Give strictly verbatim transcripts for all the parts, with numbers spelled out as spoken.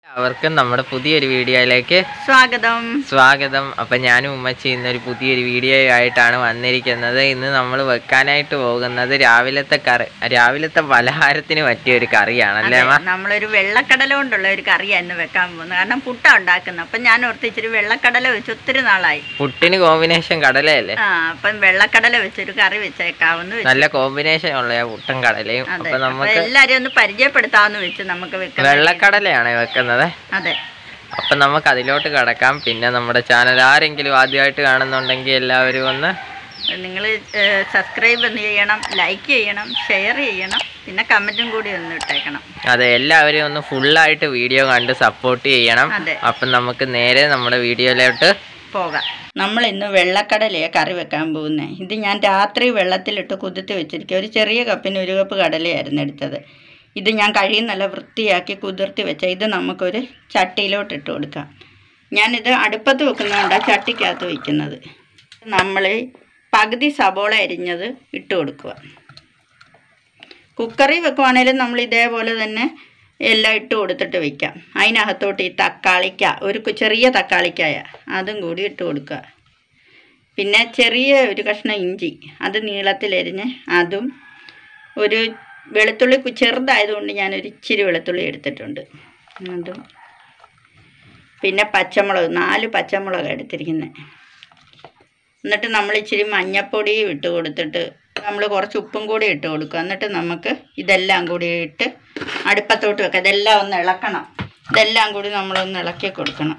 അവർക്കും നമ്മുടെ പുതിയൊരു വീഡിയോയിലേക്ക് സ്വാഗതം സ്വാഗതം അപ്പം ഞാനും ഉമ്മച്ചി ഇന്നൊരു പുതിയൊരു വീഡിയോ ആയിട്ടാണ് വന്നിരിക്കുന്നത്. ഇന്ന് നമ്മൾ വെക്കാനായിട്ട് പോകുന്നത് രാവിലത്തെ കറി രാവിലത്തെ പലഹാരത്തിന് പറ്റിയ ഒരു കറിയാണല്ലേ അമ്മ? നമ്മളൊരു വെള്ളക്കടല കൊണ്ടുള്ള ഒരു കറിയാണ് ഇന്ന് വെക്കാൻ പോകുന്നത്. കാരണം പുട്ടാ ഉണ്ടാക്കുന്നത്. അപ്പം ഞാൻ ഓർത്ത് ഇച്ചിരി വെള്ളക്കടല വെച്ച് ഒത്തിരി നാളായി. പുട്ടിന് കോമ്പിനേഷൻ കടലയല്ലേ? ആ അപ്പം വെള്ളക്കടല വെച്ചൊരു കറി വെച്ചേക്കാവുന്ന നല്ല കോമ്പിനേഷൻ ഉള്ള പുട്ടും കടലയും. അപ്പൊ നമുക്ക് എല്ലാരും ഒന്ന് പരിചയപ്പെടുത്താമെന്ന് വെച്ച് നമുക്ക് വെക്കാം. വെള്ളക്കടലയാണ് വെക്കുന്നത്. അതെ, അപ്പൊ നമുക്ക് അതിലോട്ട് കടക്കാം. പിന്നെ നമ്മുടെ ചാനൽ ആരെങ്കിലും ആദ്യമായിട്ട് കാണുന്നുണ്ടെങ്കിൽ എല്ലാവരും ഒന്ന് നിങ്ങൾ സബ്സ്ക്രൈബ് ചെയ്യണം, ലൈക്ക് ചെയ്യണം, ഷെയർ ചെയ്യണം, പിന്നെ കമന്റും കൂടി ഒന്ന് ഇട്ടേക്കണം. അതെ, എല്ലാവരും ഒന്ന് ഫുള്ളായിട്ട് വീഡിയോ കണ്ട് സപ്പോർട്ട് ചെയ്യണം. അപ്പം നമുക്ക് നേരെ നമ്മുടെ വീഡിയോയിലോട്ട് പോകാം. നമ്മൾ ഇന്ന് വെള്ളക്കടലയാണ് കറി വെക്കാൻ പോകുന്നത്. ഇത് ഞാൻ രാത്രി വെള്ളത്തിലിട്ട് കുതിർത്ത് വെച്ചിരിക്കുക. ഒരു ചെറിയ കപ്പിന് ഒരു കപ്പ് കടലയായിരുന്നു എടുത്തത്. ഇത് ഞാൻ കഴുകി നല്ല വൃത്തിയാക്കി കുതിർത്തി വെച്ച ഇത് നമുക്കൊരു ചട്ടിയിലോട്ട് ഇട്ട് കൊടുക്കാം. ഞാനിത് അടുപ്പത്ത് വെക്കുന്നതുകൊണ്ടാണ് ചട്ടിക്കകത്ത് വയ്ക്കുന്നത്. നമ്മൾ പകുതി സബോള അരിഞ്ഞത് ഇട്ട് കൊടുക്കുക. കുക്കറിൽ വെക്കുവാണേലും നമ്മൾ ഇതേപോലെ തന്നെ എല്ലാം ഇട്ട് കൊടുത്തിട്ട് വയ്ക്കാം. അതിനകത്തോട്ട് ഈ തക്കാളിക്ക, ഒരു ചെറിയ തക്കാളിക്കായ അതും കൂടി ഇട്ട് കൊടുക്കുക. പിന്നെ ചെറിയ ഒരു കഷ്ണം ഇഞ്ചി അത് നീളത്തിലരിഞ്ഞ് അതും, ഒരു വെളുത്തുള്ളി ചെറുതായതുകൊണ്ട് ഞാനൊരു ഇച്ചിരി വെളുത്തുള്ളി എടുത്തിട്ടുണ്ട് അതും, പിന്നെ പച്ചമുളക് നാല് പച്ചമുളക് എടുത്തിരിക്കുന്നത്. എന്നിട്ട് നമ്മൾ ഇച്ചിരി മഞ്ഞൾപ്പൊടിയും ഇട്ട് കൊടുത്തിട്ട് നമ്മൾ കുറച്ച് ഉപ്പും കൂടി ഇട്ട് കൊടുക്കുക. എന്നിട്ട് നമുക്ക് ഇതെല്ലാം കൂടി ഇട്ട് അടുപ്പത്തോട്ട് വെക്കാം. ഇതെല്ലാം ഒന്ന് ഇളക്കണം. ഇതെല്ലാം കൂടി നമ്മളൊന്ന് ഇളക്കി കൊടുക്കണം.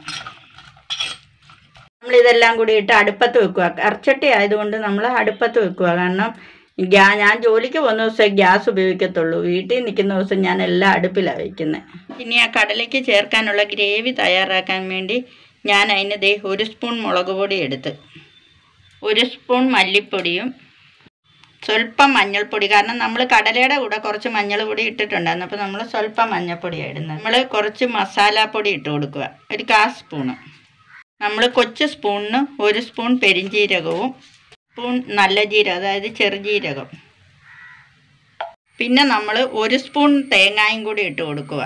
നമ്മളിതെല്ലാം കൂടി ഇട്ട് അടുപ്പത്ത് വെക്കുക. ഇറച്ചട്ടി ആയതുകൊണ്ട് നമ്മൾ അടുപ്പത്ത് വെക്കുക. കാരണം ഗ്യാ ഞാൻ ജോലിക്ക് പോകുന്ന ദിവസം ഗ്യാസ് ഉപയോഗിക്കത്തുള്ളൂ. വീട്ടിൽ നിൽക്കുന്ന ദിവസം ഞാൻ എല്ലാം അടുപ്പിലാണ് വയ്ക്കുന്നത്. ഇനി ആ കടലയ്ക്ക് ചേർക്കാനുള്ള ഗ്രേവി തയ്യാറാക്കാൻ വേണ്ടി ഞാൻ അതിന് ദേ ഒരു സ്പൂൺ മുളക് പൊടി എടുത്ത്, ഒരു സ്പൂൺ മല്ലിപ്പൊടിയും സ്വല്പം മഞ്ഞൾപ്പൊടി, കാരണം നമ്മൾ കടലയുടെ കൂടെ കുറച്ച് മഞ്ഞൾ പൊടി ഇട്ടിട്ടുണ്ടായിരുന്നു. അപ്പോൾ നമ്മൾ സ്വല്പം മഞ്ഞൾപ്പൊടിയാണ് ഇടുന്നത്. നമ്മൾ കുറച്ച് മസാലപ്പൊടി ഇട്ട് കൊടുക്കുക, ഒരു കാ സ്പൂണ്. നമ്മൾ കൊച്ചു സ്പൂണിന് ഒരു സ്പൂൺ പെരിഞ്ജീരകവും സ്പൂൺ നല്ല ജീരകം, അതായത് ചെറുജീരകം. പിന്നെ നമ്മൾ ഒരു സ്പൂൺ തേങ്ങായും കൂടി ഇട്ട് കൊടുക്കുക.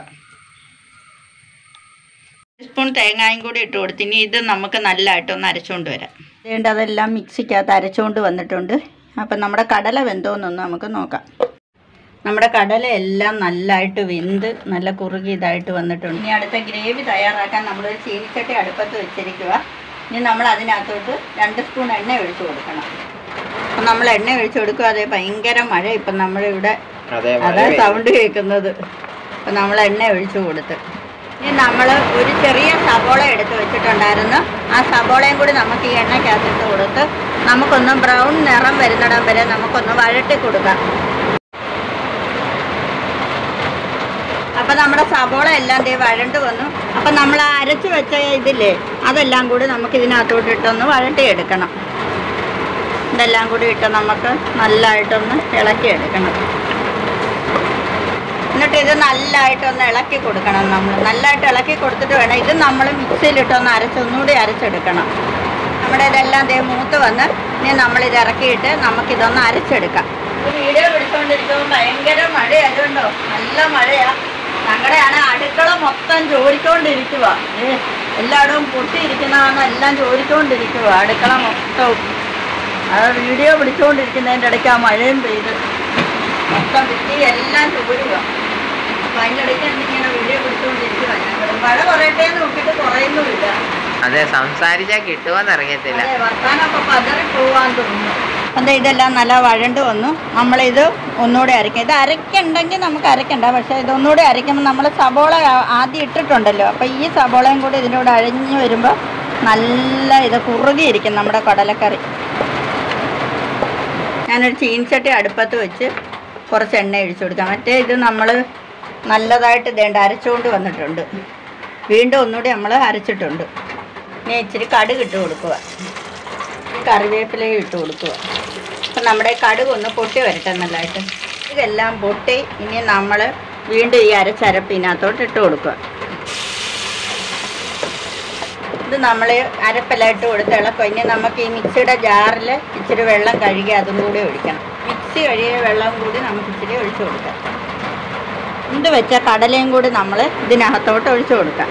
ഒരു സ്പൂൺ തേങ്ങായും കൂടി ഇട്ട് കൊടുത്ത് ഇനി ഇത് നമുക്ക് നല്ലതായിട്ടൊന്ന് അരച്ചുകൊണ്ട് വരാം. അതുകൊണ്ട് അതെല്ലാം മിക്സിക്കകത്ത് അരച്ചുകൊണ്ട് വന്നിട്ടുണ്ട്. അപ്പം നമ്മുടെ കടല വെന്തോന്നൊന്ന് നമുക്ക് നോക്കാം. നമ്മുടെ കടല എല്ലാം നല്ലതായിട്ട് വെന്ത് നല്ല കുറുകി ഇതായിട്ട് വന്നിട്ടുണ്ട്. ഇനി അടുത്ത ഗ്രേവി തയ്യാറാക്കാൻ നമ്മളൊരു ചീനിച്ചട്ടി അടുപ്പത്ത് വെച്ചിരിക്കുക. ഇനി നമ്മൾ അതിനകത്തോട്ട് രണ്ട് സ്പൂൺ എണ്ണ ഒഴിച്ചു കൊടുക്കണം. അപ്പം നമ്മൾ എണ്ണ ഒഴിച്ചു കൊടുക്കുക. അതേ ഭയങ്കര മഴ ഇപ്പം നമ്മളിവിടെ, അതാ സൗണ്ട് കേൾക്കുന്നത്. അപ്പം നമ്മൾ എണ്ണ ഒഴിച്ചു കൊടുത്ത് ഇനി നമ്മൾ ഒരു ചെറിയ സബോള എടുത്ത് വെച്ചിട്ടുണ്ടായിരുന്നു. ആ സബോളയും കൂടി നമുക്ക് ഈ എണ്ണയ്ക്കകത്തിട്ട് കൊടുത്ത് നമുക്കൊന്ന് ബ്രൗൺ നിറം വരുന്നിടം വരെ നമുക്കൊന്ന് വഴട്ടി കൊടുക്കാം. അപ്പം നമ്മുടെ സബോള എല്ലാം ദേ വഴണ്ട് വന്നു. അപ്പം നമ്മൾ അരച്ച് വെച്ച ഇതില്ലേ അതെല്ലാം കൂടി നമുക്ക് ഇതിനകത്തോട്ട് ഇട്ടൊന്ന് വഴട്ടിയെടുക്കണം. ഇതെല്ലാം കൂടി ഇട്ട് നമുക്ക് നല്ലതായിട്ടൊന്ന് ഇളക്കിയെടുക്കണം. എന്നിട്ട് ഇത് നല്ലതായിട്ടൊന്ന് ഇളക്കി കൊടുക്കണം. നമ്മൾ നല്ലതായിട്ട് ഇളക്കി കൊടുത്തിട്ട് വേണം ഇത് നമ്മൾ മിക്സിയിലിട്ടൊന്ന് അരച്ചൊന്നുകൂടി അരച്ചെടുക്കണം. നമ്മുടെ ഇതെല്ലാം ദേ മൂത്ത് വന്ന് ഇനി നമ്മളിത് ഇറക്കിയിട്ട് നമുക്കിതൊന്ന് അരച്ചെടുക്കാം. വീഡിയോ പിടിച്ചുകൊണ്ടിരിക്കുമ്പോൾ ഭയങ്കര മഴയായതുകൊണ്ടോ നല്ല മഴയാണ്. ഞങ്ങളുടെയാണ് അടുക്കള മൊത്തം ചോദിക്കൊണ്ടിരിക്കുക. എല്ലായിടവും പൊട്ടിയിരിക്കുന്നതാണ്, എല്ലാം ചോദിക്കൊണ്ടിരിക്കുക അടുക്കള മൊത്തവും. അത് വീഡിയോ പിടിച്ചുകൊണ്ടിരിക്കുന്നതിൻ്റെ ഇടയ്ക്ക് ആ മഴയും പെയ്ത് മൊത്തം ഭിത്തി എല്ലാം ചോരുക. അപ്പം അതിൻ്റെ ഇടയ്ക്ക് എന്തിങ്ങനെ വീഡിയോ പിടിച്ചുകൊണ്ടിരിക്കുക. ഞങ്ങൾ മഴ കുറയട്ടെ എന്ന് നോക്കിയിട്ട് കുറയുന്നുമില്ല. അതെ, സംസാരിച്ചാൽ കിട്ടുമെന്ന് അറിയത്തില്ല. അതെ, വർത്താനൊക്കെ പതറി പോവാൻ തോന്നുന്നു. എന്താ ഇതെല്ലാം നല്ല വഴണ്ട് വന്നു. നമ്മളിത് ഒന്നുകൂടെ അരയ്ക്കാം. ഇത് അരയ്ക്കുണ്ടെങ്കിൽ നമുക്ക് അരയ്ക്കണ്ട, പക്ഷേ ഇതൊന്നുകൂടെ അരയ്ക്കുമ്പോൾ നമ്മൾ സബോള ആദ്യം ഇട്ടിട്ടുണ്ടല്ലോ. അപ്പോൾ ഈ സബോളയും കൂടി ഇതിൻ്റെ കൂടെ അരഞ്ഞ് വരുമ്പോൾ നല്ല ഇത് കുറുകിയിരിക്കും നമ്മുടെ കടലക്കറി. ഞാനൊരു ചീനിച്ചട്ടി അടുപ്പത്ത് വെച്ച് കുറച്ച് എണ്ണ ഒഴിച്ചു കൊടുക്കാം. മറ്റേ ഇത് നമ്മൾ നല്ലതായിട്ട് ഇതേണ്ട അരച്ചുകൊണ്ട് വന്നിട്ടുണ്ട്. വീണ്ടും ഒന്നുകൂടി നമ്മൾ അരച്ചിട്ടുണ്ട്. ഇനി ഇച്ചിരി കടുക് ഇട്ട് കൊടുക്കുക, കറിവേപ്പിലയും ഇട്ട് കൊടുക്കുക. അപ്പം നമ്മുടെ കടുക് ഒന്ന് പൊട്ടി വരട്ടെ നല്ലതായിട്ട്. ഇതെല്ലാം പൊട്ടി ഇനി നമ്മൾ വീണ്ടും ഈ അരച്ചരപ്പിനകത്തോട്ട് ഇട്ട് കൊടുക്കുക. ഇത് നമ്മൾ അരപ്പെല്ലാം ഇട്ട് കൊടുത്ത് ഇളക്കുക. ഇനി നമുക്ക് ഈ മിക്സിയുടെ ജാറിൽ ഇച്ചിരി വെള്ളം കഴുകി അതും കൂടി ഒഴിക്കണം. മിക്സി കഴുകിയ വെള്ളം കൂടി നമുക്ക് ഇച്ചിരി ഒഴിച്ചു കൊടുക്കാം. ഇത് വെച്ച കടലയും കൂടി നമ്മൾ ഇതിനകത്തോട്ട് ഒഴിച്ചു കൊടുക്കാം.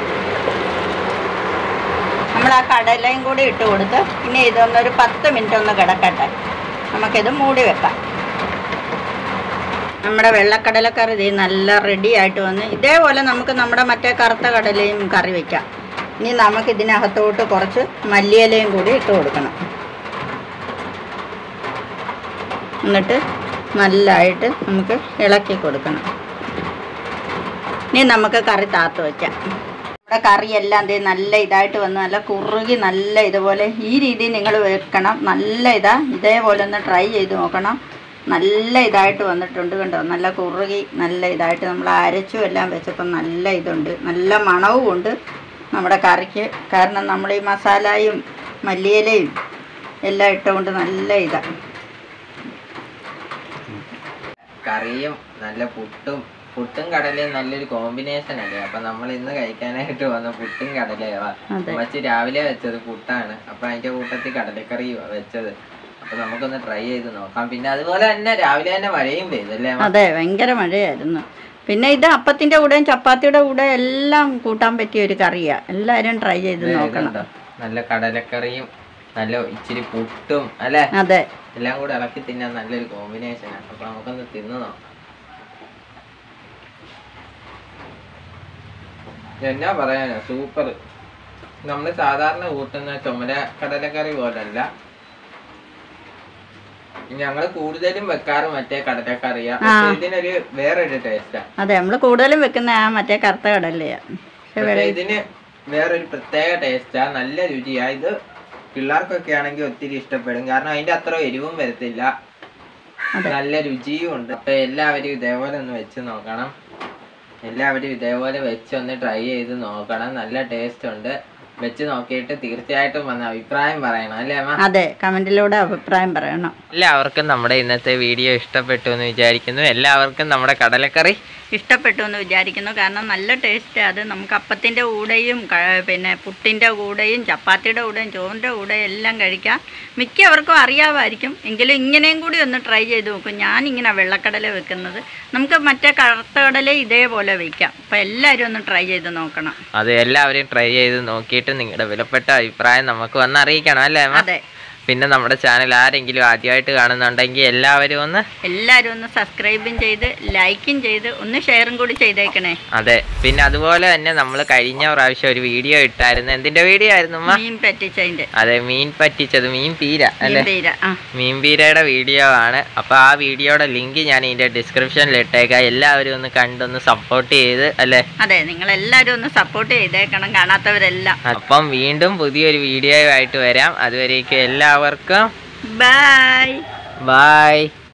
നമ്മൾ ആ കടലയും കൂടി ഇട്ട് കൊടുത്ത് ഇനി ഇതൊന്നൊരു പത്ത് മിനിറ്റ് ഒന്ന് കിടക്കട്ടെ. നമുക്കിത് മൂടി വെക്കാം. നമ്മുടെ വെള്ളക്കടലക്കറി ഇത് നല്ല റെഡി ആയിട്ട് വന്ന് ഇതേപോലെ നമുക്ക് നമ്മുടെ മറ്റേ കറുത്ത കടലയും കറി വയ്ക്കാം. ഇനി നമുക്ക് ഇതിനകത്തോട്ട് കുറച്ച് മല്ലിയിലയും കൂടി ഇട്ട് കൊടുക്കണം. എന്നിട്ട് നല്ലതായിട്ട് നമുക്ക് ഇളക്കി കൊടുക്കണം. ഇനി നമുക്ക് കറി താത്ത് വയ്ക്കാം. നമ്മുടെ കറിയെല്ലാം ദേ നല്ല ഇതായിട്ട് വന്ന് നല്ല കുറുകി നല്ല ഇതുപോലെ ഈ രീതിയിൽ നിങ്ങൾ വെക്കണം. നല്ല ഇതാ ഇതേപോലെ ഒന്ന് ട്രൈ ചെയ്ത് നോക്കണം. നല്ല ഇതായിട്ട് വന്നിട്ടുണ്ട് കണ്ടോ. നല്ല കുറുകി നല്ല ഇതായിട്ട് നമ്മൾ അരച്ചും എല്ലാം വെച്ചപ്പോൾ നല്ല ഇതുണ്ട്. നല്ല മണവും ഉണ്ട് നമ്മുടെ കറിക്ക്. കാരണം നമ്മൾ ഈ മസാലയും മല്ലിയിലയും എല്ലാം ഇട്ടുകൊണ്ട് നല്ല ഇതാണ്. കറിയും നല്ല പുട്ടും പുട്ടും കടലയും നല്ലൊരു കോമ്പിനേഷൻ അല്ലേ. അപ്പൊ നമ്മൾ ഇന്ന് കഴിക്കാനായിട്ട് വന്ന പുട്ടും കടലയുവാ. മച്ച് രാവിലെ വെച്ചത് പുട്ടാണ്. അപ്പൊ അതിന്റെ കൂട്ടത്തിൽ കടലക്കറി വെച്ചത്. അപ്പൊ നമുക്കൊന്ന് ട്രൈ ചെയ്ത് നോക്കാം. പിന്നെ അതുപോലെ തന്നെ രാവിലെ തന്നെ മഴയും പെയ്തല്ലേ? അതെ, ഭയങ്കര മഴയായിരുന്നു. പിന്നെ ഇത് അപ്പത്തിന്റെ കൂടെയും ചപ്പാത്തിയുടെ കൂടെ എല്ലാം കൂട്ടാൻ പറ്റിയ ഒരു കറിയാ. എല്ലാരും ട്രൈ ചെയ്ത് നോക്കണം. നല്ല കടലക്കറിയും നല്ല ഇച്ചിരി പുട്ടും അല്ലെ? അതെ, എല്ലാം കൂടെ ഇളക്കി തിന്നാൻ നല്ലൊരു കോമ്പിനേഷനാണ്. അപ്പൊ നമുക്കൊന്ന് തിന്നു നോക്കാം. എന്നാ പറയാനാ, സൂപ്പർ. നമ്മള് സാധാരണ കൂട്ടുന്ന ചുമര കടലക്കറി പോലല്ല. ഞങ്ങള് കൂടുതലും വെക്കാറ് മറ്റേ കടലക്കറിയാ. ഇതിനൊരു വേറൊരു ടേസ്റ്റാ. അതെ, നമ്മള് കൂടുതലും വെക്കുന്ന ആ മറ്റേ കറുത്ത കടലയാ. ഇതിന് വേറൊരു പ്രത്യേക ടേസ്റ്റാ. നല്ല രുചിയാ. ഇത് പിള്ളേർക്കൊക്കെ ആണെങ്കിൽ ഒത്തിരി ഇഷ്ടപ്പെടും. കാരണം അതിന്റെ അത്ര എരിവും വരത്തില്ല. നല്ല രുചിയും ഉണ്ട്. അപ്പൊ എല്ലാവരും ഇതേപോലെ ഒന്ന് വെച്ച് നോക്കണം. എല്ലാവരും ഇതേപോലെ വെച്ച് ഒന്ന് ട്രൈ ചെയ്ത് നോക്കണം. നല്ല ടേസ്റ്റ് ഉണ്ട്. വെച്ച് നോക്കിയിട്ട് തീർച്ചയായിട്ടും വന്ന അഭിപ്രായം പറയണം അല്ലേ അമ്മ? അതെ, കമന്റിലൂടെ അഭിപ്രായം പറയണം. എല്ലാവർക്കും നമ്മുടെ ഇന്നത്തെ വീഡിയോ ഇഷ്ടപ്പെട്ടു എന്ന് വിചാരിക്കുന്നു. എല്ലാവർക്കും നമ്മുടെ കടലക്കറി ഇഷ്ടപ്പെട്ടു എന്ന് വിചാരിക്കുന്നു. കാരണം നല്ല ടേസ്റ്റ്. അത് നമുക്ക് അപ്പത്തിൻ്റെ കൂടെയും പിന്നെ പുട്ടിൻ്റെ കൂടെയും ചപ്പാത്തിയുടെ കൂടെയും ചോറിൻ്റെ കൂടെയും എല്ലാം കഴിക്കാം. മിക്കവർക്കും അറിയാമായിരിക്കും. എങ്കിലും ഇങ്ങനെയും കൂടി ഒന്ന് ട്രൈ ചെയ്ത് നോക്കും. ഞാനിങ്ങനെ വെള്ളക്കടല വെക്കുന്നത്. നമുക്ക് മറ്റേ കറുത്ത കടല ഇതേപോലെ വയ്ക്കാം. അപ്പം എല്ലാവരും ഒന്ന് ട്രൈ ചെയ്ത് നോക്കണം. അത് എല്ലാവരും ട്രൈ ചെയ്ത് നോക്കിയിട്ട് നിങ്ങളുടെ വിലപ്പെട്ട അഭിപ്രായം നമുക്ക് വന്ന് അറിയിക്കണം അല്ലേ? അതെ. പിന്നെ നമ്മുടെ ചാനൽ ആരെങ്കിലും ആദ്യമായിട്ട് കാണുന്നുണ്ടെങ്കിൽ എല്ലാവരും ഒന്ന് എല്ലാവരും ഒന്ന് സബ്സ്ക്രൈബും ചെയ്ത് ലൈക്കും ചെയ്ത് ഒന്ന് ഷെയറും കൂടി ചെയ്തേക്കണേ. അതെ. പിന്നെ അതുപോലെ തന്നെ നമ്മൾ കഴിഞ്ഞ പ്രാവശ്യം ഒരു വീഡിയോ ഇട്ടായിരുന്നു. എന്തിന്റെ വീഡിയോ ആയിരുന്നു? മീൻ പറ്റിച്ചതിന്റെ. അതെ, മീൻ പറ്റിച്ചത്. മീൻ പീര അല്ലേ? മീൻ പീരയുടെ വീഡിയോ ആണ്. അപ്പൊ ആ വീഡിയോയുടെ ലിങ്ക് ഞാൻ ഇതിന്റെ ഡിസ്ക്രിപ്ഷനിൽ ഇട്ടേക്കാം. എല്ലാവരും ഒന്ന് കണ്ടൊന്ന് സപ്പോർട്ട് ചെയ്ത് അല്ലേ? അതെ, നിങ്ങൾ എല്ലാവരും ഒന്ന് സപ്പോർട്ട് ചെയ്തേക്കണം, കാണാത്തവരെല്ലാം. അപ്പം വീണ്ടും പുതിയൊരു വീഡിയോ ആയിട്ട് വരാം. അതുവരേക്കും എല്ലാവർക്കും ബൈ ബൈ.